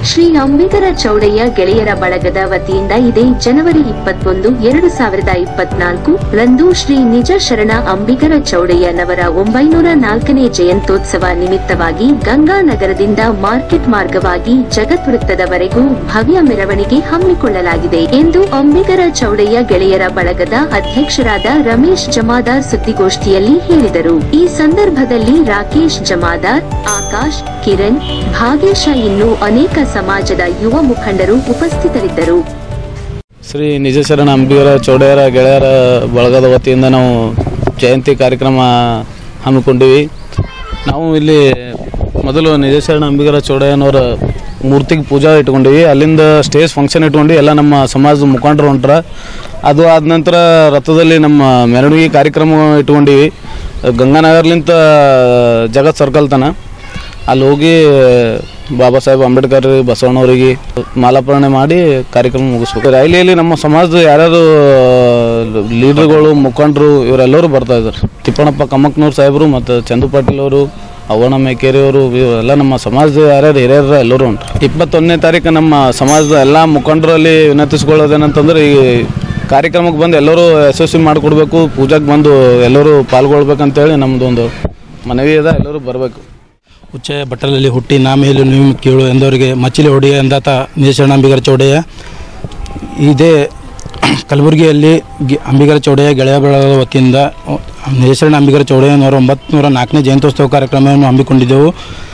ಶ್ರೀ ಅಂಬಿಗರ ಚೌಡಯ್ಯ ಗೆಳೆಯರ ಬಳಗದ ವತಿಯಿಂದ ಇದೇ ಜನವರಿ 21, 2024 ರಂದು ಶ್ರೀ ನಿಜ ಶರಣ ಅಂಬಿಗರ ಚೌಡಯ್ಯನವರ 904ನೇ ಜಯಂತ್ಯೋತ್ಸವ ನಿಮಿತ್ತವಾಗಿ ಗಂಗಾನಗರದಿಂದ ಮಾರ್ಕೆಟ್ ಮಾರ್ಗವಾಗಿ ಜಗದ್ವೃತ್ತದವರೆಗೂ ಭವ್ಯ ಮೆರವಣಿಗೆ ಹಮ್ಮಿಕೊಳ್ಳಲಾಗಿದೆ ಎಂದು ಅಂಬಿಗರ ಚೌಡಯ್ಯ ಗೆಳೆಯರ ಬಳಗದ ಅಧ್ಯಕ್ಷರಾದ ರಮೇಶ್ ಜಮಾದಾರ್ ಸುದ್ದಿಗೋಷ್ಠಿಯಲ್ಲಿ ಹೇಳಿದರು. ಈ ಸಂದರ್ಭದಲ್ಲಿ ರಾಕೇಶ್ ಜಮಾದಾರ್, ಆಕಾಶ್, ಕಿರಣ್, ಭಾಗೇಶ ಇನ್ನೂ ಅನೇಕ ಸಮಾಜದ ಯುವ ಮುಖಂಡರು ಉಪಸ್ಥಿತರಿದ್ದರು. ಶ್ರೀ ನಿಜ ಶರಣ ಅಂಬಿಗರ ಚೌಡಯ್ಯರ ಗೆಳೆಯರ ಬಳಗದ ವತಿಯಿಂದ ನಾವು ಜಯಂತಿ ಕಾರ್ಯಕ್ರಮ ಹಮ್ಮಿಕೊಂಡಿವಿ. ನಾವು ಇಲ್ಲಿ ಮೊದಲು ನಿಜ ಶರಣ ಅಂಬಿಗರ ಚೌಡಯ್ಯನವರ ಮೂರ್ತಿಗೆ ಪೂಜಾ ಇಟ್ಕೊಂಡಿವಿ. ಅಲ್ಲಿಂದ ಸ್ಟೇಜ್ ಫಂಕ್ಷನ್ ಇಟ್ಕೊಂಡು ಎಲ್ಲ ನಮ್ಮ ಸಮಾಜದ ಮುಖಂಡರು ಹೊಂಟ್ರ. ಅದು ಆದ ನಂತರ ರಥದಲ್ಲಿ ನಮ್ಮ ಮೆರವಣಿಗೆ ಕಾರ್ಯಕ್ರಮ ಇಟ್ಕೊಂಡಿವಿ. ಗಂಗಾನಗರ್ಲಿಂತ ಜಗತ್ ಸರ್ಕಲ್ ತನ ಅಲ್ಲಿ ಹೋಗಿ ಬಾಬಾ ಸಾಹೇಬ್ ಅಂಬೇಡ್ಕರ್ ಬಸವಣ್ಣವರಿಗೆ ಮಾಲಾರ್ಪಣೆ ಮಾಡಿ ಕಾರ್ಯಕ್ರಮ ಮುಗಿಸ್ಬೇಕು. ರೈಲಿಯಲ್ಲಿ ನಮ್ಮ ಸಮಾಜದ ಯಾರ್ಯಾರು ಲೀಡರ್ಗಳು ಮುಖಂಡರು ಇವರೆಲ್ಲರೂ ಬರ್ತಾ ಇದ್ದಾರೆ. ತಿಪ್ಪಣ್ಣಪ್ಪ ಕಮ್ಮಕ್ನೂರು ಸಾಹೇಬರು ಮತ್ತು ಚಂದು ಪಾಟೀಲ್ ಅವರು, ಅವನ ಮೇಕೇರಿ ಅವರು, ಎಲ್ಲ ನಮ್ಮ ಸಮಾಜದ ಯಾರ್ಯಾರು ಹಿರಿಯರ ಎಲ್ಲರೂ ಉಂಟು. 21ನೇ ತಾರೀಕು ನಮ್ಮ ಸಮಾಜದ ಎಲ್ಲ ಮುಖಂಡರಲ್ಲಿ ವಿನಂತಿಸ್ಕೊಳ್ಳೋದೇನಂತಂದ್ರೆ ಈ ಕಾರ್ಯಕ್ರಮಕ್ಕೆ ಬಂದು ಎಲ್ಲರೂ ಯಶಸ್ವಿ ಮಾಡಿಕೊಡ್ಬೇಕು, ಪೂಜೆಗೆ ಬಂದು ಎಲ್ಲರೂ ಪಾಲ್ಗೊಳ್ಬೇಕಂತೇಳಿ ನಮ್ಮದು ಒಂದು ಮನವಿ ಇದೆ. ಎಲ್ಲರೂ ಬರಬೇಕು. ಹುಚ್ಚ ಬಟ್ಟಲಲ್ಲಿ ಹುಟ್ಟಿ ನಾ ಮೇಲು ನೀವು ಕೀಳು ಎಂದವರಿಗೆ ಮಚ್ಚಿಲೆ ಹೊಡೆಯ ಎಂದಾತ ನಿಜ ಶರಣ ಅಂಬಿಗರ ಚೌಡಯ್ಯ. ಇದೇ ಕಲಬುರಗಿಯಲ್ಲಿ ಅಂಬಿಗರ ಚೌಡಯ್ಯ ಗೆಳೆಯ ಬಳಗದ ವತಿಯಿಂದ ನಿಜ ಶರಣ ಅಂಬಿಗರ ಚೌಡಯ್ಯನವರ 904ನೇ ಜಯಂತ್ಯೋತ್ಸವ ಕಾರ್ಯಕ್ರಮವನ್ನು ಹಮ್ಮಿಕೊಂಡಿದ್ದೆವು.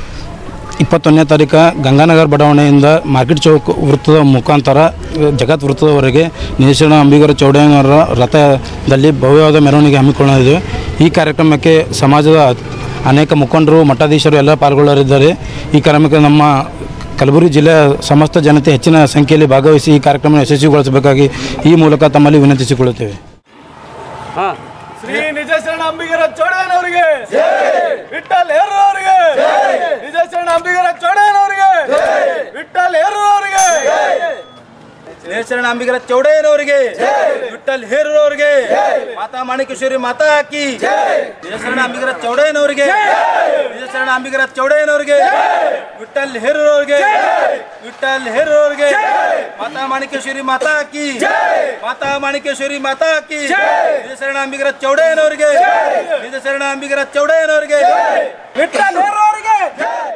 21ನೇ ತಾರೀಕು ಗಂಗಾನಗರ ಬಡಾವಣೆಯಿಂದ ಮಾರ್ಕೆಟ್ ಚೌಕ್ ವೃತ್ತದ ಮುಖಾಂತರ ಜಗತ್ ವೃತ್ತದವರೆಗೆ ನಿಜ ಶರಣ ಅಂಬಿಗರ ಚೌಡಯ್ಯನವರ ರಥದಲ್ಲಿ ಭವ್ಯವಾದ ಮೆರವಣಿಗೆ ಹಮ್ಮಿಕೊಳ್ಳಲಿದೆ. ಈ ಕಾರ್ಯಕ್ರಮಕ್ಕೆ ಸಮಾಜದ ಅನೇಕ ಮುಖಂಡರು, ಮಠಾಧೀಶರು ಎಲ್ಲ ಪಾಲ್ಗೊಳ್ಳಲಿದ್ದಾರೆ. ಈ ಕಾರ್ಯಕ್ರಮಕ್ಕೆ ನಮ್ಮ ಕಲಬುರಗಿ ಜಿಲ್ಲೆಯ ಸಮಸ್ತ ಜನತೆ ಹೆಚ್ಚಿನ ಸಂಖ್ಯೆಯಲ್ಲಿ ಭಾಗವಹಿಸಿ ಈ ಕಾರ್ಯಕ್ರಮ ಯಶಸ್ವಿಗೊಳಿಸಬೇಕಾಗಿ ಈ ಮೂಲಕ ತಮ್ಮಲ್ಲಿ ವಿನಂತಿಸಿಕೊಳ್ಳುತ್ತೇವೆ. ಶ್ರೀ ನಿಜ ಶರಣ ಅಂಬಿಗರ ಚೌಡಯ್ಯನವರಿಗೆ, ವಿಠ್ಠಲ್ ಹೇರು ಅವರಿಗೆ, ನಿಜ ಶರಣ ಅಂಬಿಗರ ಚೌಡಯ್ಯನವರಿಗೆ, ವಿಠ್ಠಲ್ ಹೇರು ಅವರಿಗೆ, ನಿಜ ಶರಣ ಅಂಬಿಗರ ಚೌಡಯ್ಯನವರಿಗೆ, ವಿಠ್ಠಲ್ ಹೇರು ಅವರಿಗೆ, ಮಾತಾ ಮಾಣಿಕೇಶ್ವರಿ ಮಾತಾ ಕಿ, ನಿಜ ಶರಣ ಅಂಬಿಗರ ಚೌಡಯ್ಯನವರಿಗೆ, ನಿಜ ಶರಣ ಅಂಬಿಗರ ಚೌಡಯ್ಯನವರಿಗೆ, ವಿಠ್ಠಲ್ ಹೇರು ಅವರಿಗೆ, ವಿಠ್ಠಲ್ ಹೇರು ಅವರಿಗೆ, ಮಾತಾ ಮಾಣಿಕೇಶ್ವರಿ ಮಾತಾ ಕಿ, ಮಾತಾ ಮಾಣಿಕೇಶ್ವರಿ ಮಾತಾ ಕಿ, ನಿಜ ಶರಣ ಅಂಬಿಗರ ಚೌಡಯ್ಯನವರಿಗೆ, ನಿಜ ಶರಣ ಅಂಬಿಗರ ಚೌಡಯ್ಯನವರಿಗೆ, ವಿಠ್ಠಲ್ ಹೇರು ಅವರಿಗೆ.